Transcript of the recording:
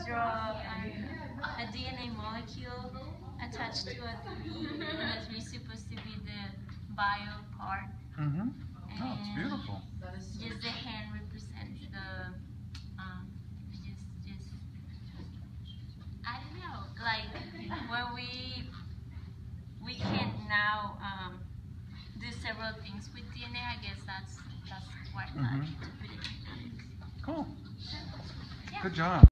draw a DNA molecule attached to a tree, and the tree is supposed to be the bio part. Mm-hmm. Oh, it's beautiful. Just the hand represents the, just, I don't know, like when we can now do several things with DNA. I guess that's why I like to put it in. Cool. Yeah. Good job.